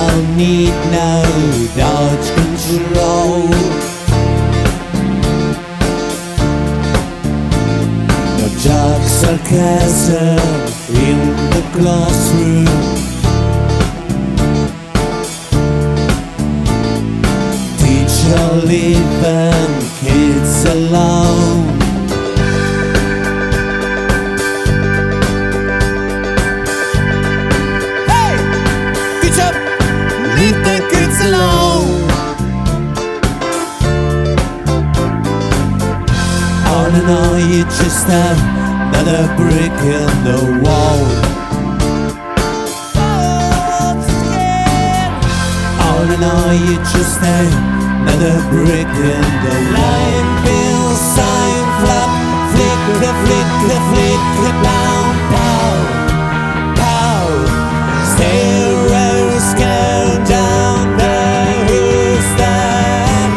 don't need no dodge control. No dark sarcasm in the classroom. Teacher leaving kids alone. Leave the kids alone. All in all, you're just another brick in the wall. All in all, you're just another brick in the line. Bill, sign, flap, flicker, flicker, flicker, down, pow, pow. Stereos go down the rooster.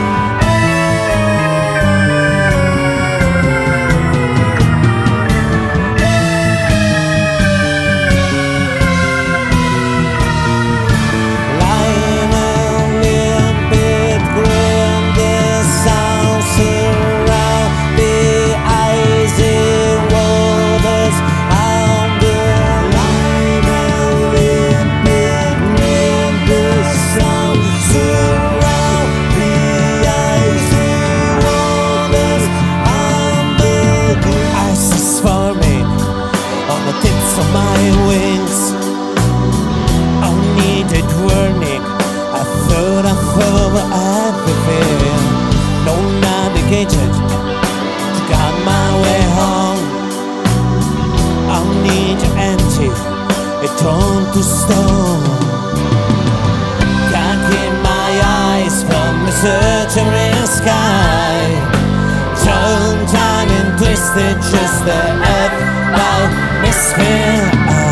Lionel, limpid grin, the sound surround the icy waters. I'm the Lionel, limpid grin, the sound surround the icy waters. I'm the ice is forming on the tips of my wings. I needed warning. I thought I fell everything. No navigated to got my way home. I need to empty it turned to stone. Can't keep my eyes from the searching sky. Tongue tied and twisted, just the atmosphere.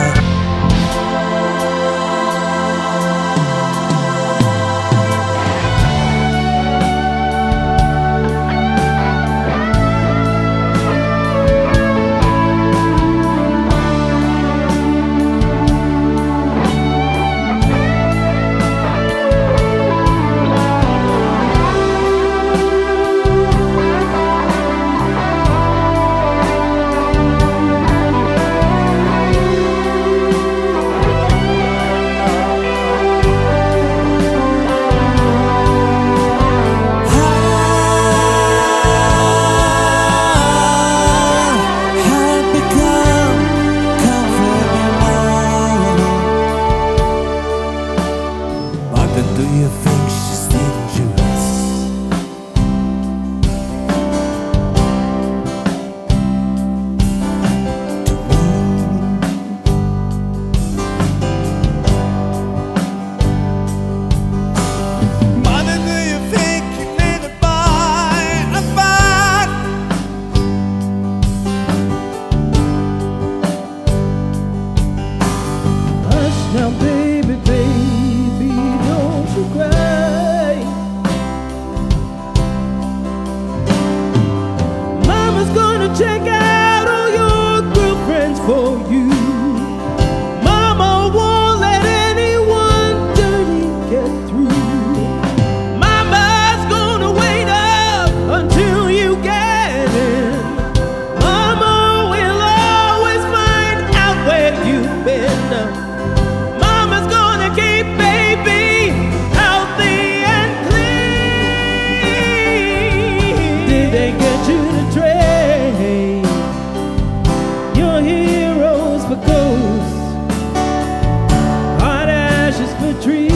Do you think she's dangerous? To me, Mother, do you think you need to buy a bag? Hush now, baby, baby, don't you cry. Mama's gonna check out all your girlfriends for you. Mama won't let anyone dirty get through. Mama's gonna wait up until you get in. Mama will always find out where you've been. Mama's gonna keep baby healthy and clean. Did they get you to trade your heroes for ghosts, hot ashes for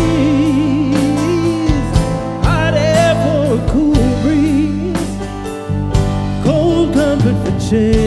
trees, hot air for a cool breeze, cold comfort for change?